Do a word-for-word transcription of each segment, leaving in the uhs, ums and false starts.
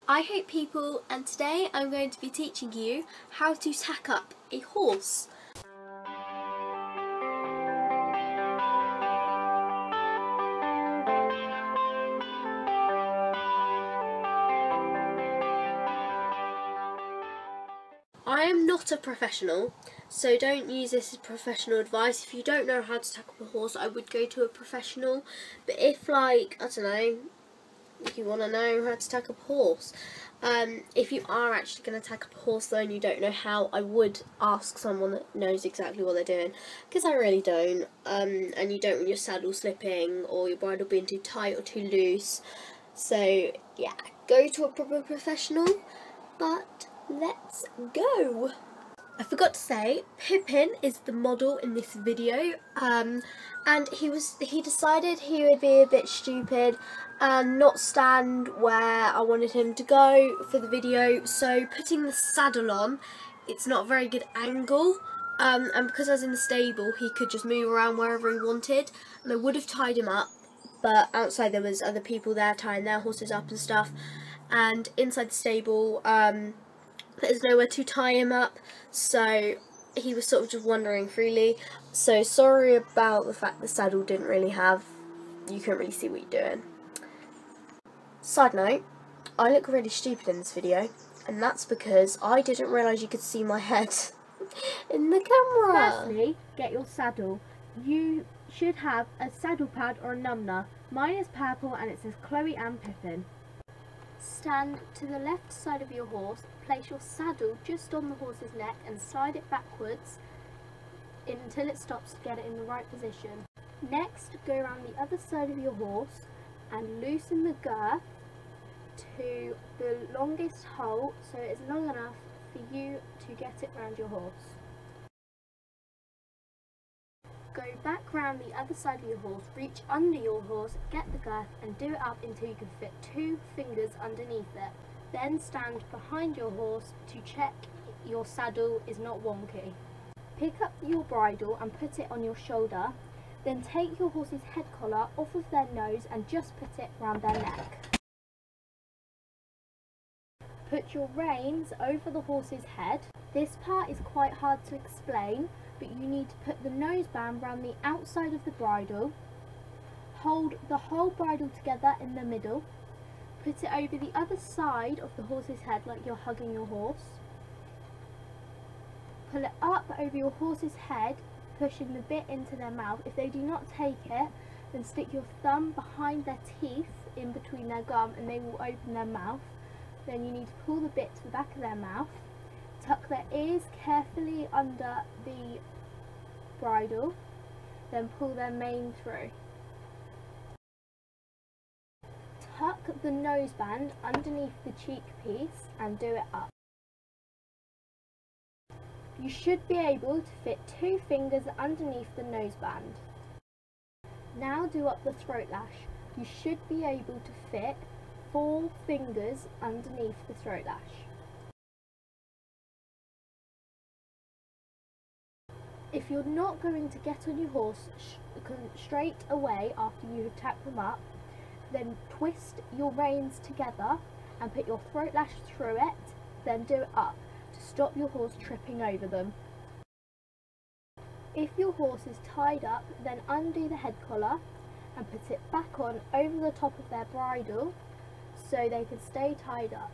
I hate people, and today I'm going to be teaching you how to tack up a horse. I am not a professional, so don't use this as professional advice. If you don't know how to tack up a horse, I would go to a professional. But if, like, I don't know, if you want to know how to tack up a horse, um, if you are actually going to tack up a horse though and you don't know how, I would ask someone that knows exactly what they're doing, because I really don't. Um, and you don't want your saddle slipping or your bridle being too tight or too loose. So yeah, go to a proper professional. But let's go. I forgot to say, Pippin is the model in this video, um, and he was he decided he would be a bit stupid and not stand where I wanted him to go for the video, so putting the saddle on, it's not a very good angle, um, and because I was in the stable he could just move around wherever he wanted, and I would have tied him up, but outside there was other people there tying their horses up and stuff, and inside the stable um, there's nowhere to tie him up, so he was sort of just wandering freely. So sorry about the fact the saddle didn't really have, you couldn't really see what you're doing. Side note, I look really stupid in this video, and that's because I didn't realise you could see my head in the camera. Firstly, get your saddle. You should have a saddle pad or a numner. Mine is purple and it says Chloe and Pippin. Stand to the left side of your horse, place your saddle just on the horse's neck and slide it backwards until it stops to get it in the right position. Next, go around the other side of your horse and loosen the girth to the longest hole so it's long enough for you to get it around your horse. Go back round the other side of your horse, reach under your horse, get the girth and do it up until you can fit two fingers underneath it. Then stand behind your horse to check your saddle is not wonky. Pick up your bridle and put it on your shoulder, then take your horse's head collar off of their nose and just put it round their neck. Put your reins over the horse's head. This part is quite hard to explain, but you need to put the noseband round the outside of the bridle, hold the whole bridle together in the middle, put it over the other side of the horse's head like you're hugging your horse, pull it up over your horse's head, pushing the bit into their mouth. If they do not take it, then stick your thumb behind their teeth in between their gum and they will open their mouth. Then you need to pull the bit to the back of their mouth, tuck their ears carefully under the bridle, then pull their mane through. Tuck the noseband underneath the cheek piece and do it up. You should be able to fit two fingers underneath the noseband. Now do up the throat lash. You should be able to fit four fingers underneath the throat lash. If you're not going to get on your horse straight away after you have tacked them up, then twist your reins together and put your throat lash through it, then do it up to stop your horse tripping over them. If your horse is tied up, then undo the head collar and put it back on over the top of their bridle so they can stay tied up.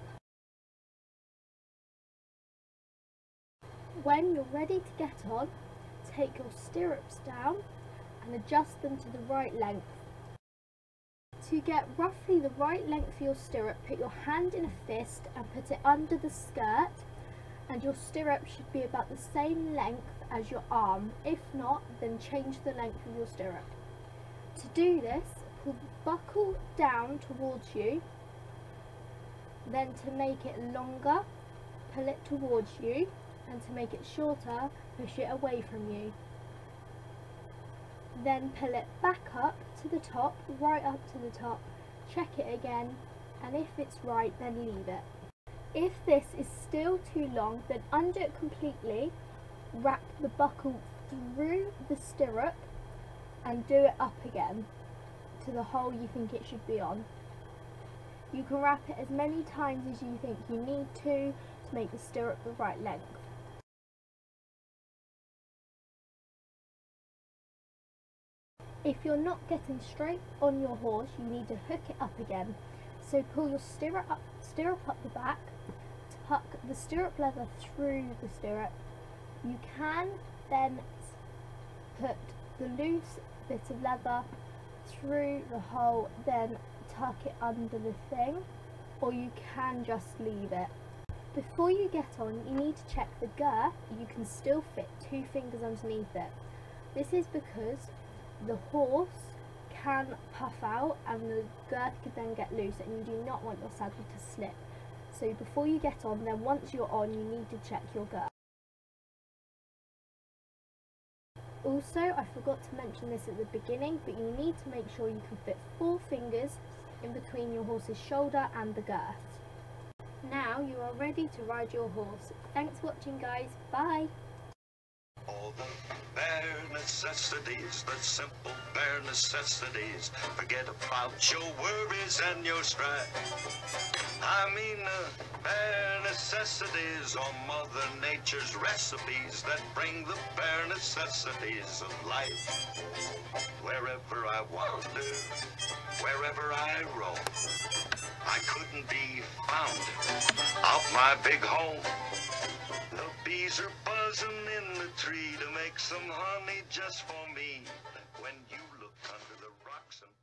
When you're ready to get on, take your stirrups down and adjust them to the right length. To get roughly the right length for your stirrup, put your hand in a fist and put it under the skirt, and your stirrup should be about the same length as your arm. If not, then change the length of your stirrup. To do this, pull the buckle down towards you, then to make it longer, pull it towards you, and to make it shorter, push it away from you. Then pull it back up to the top, right up to the top, check it again, and if it's right, then leave it. If this is still too long, then undo it completely, wrap the buckle through the stirrup, and do it up again to the hole you think it should be on. You can wrap it as many times as you think you need to to make the stirrup the right length. If you're not getting straight on your horse, you need to hook it up again. So pull your stirrup up, stirrup up the back, tuck the stirrup leather through the stirrup. You can then put the loose bit of leather through the hole, then tuck it under the thing, or you can just leave it. Before you get on, you need to check the girth. You can still fit two fingers underneath it. This is because the horse can puff out and the girth could then get loose, and you do not want your saddle to slip. So before you get on, then once you're on, you need to check your girth. Also, I forgot to mention this at the beginning, but you need to make sure you can fit four fingers in between your horse's shoulder and the girth. Now you are ready to ride your horse. Thanks for watching, guys. Bye! All the bare necessities, the simple bare necessities. Forget about your worries and your strife. I mean the bare necessities are Mother Nature's recipes that bring the bare necessities of life. Wherever I wander, wherever I roam, I couldn't be found out my big home. The bees are buzzing in the tree to make some honey just for me. When you look under the rocks and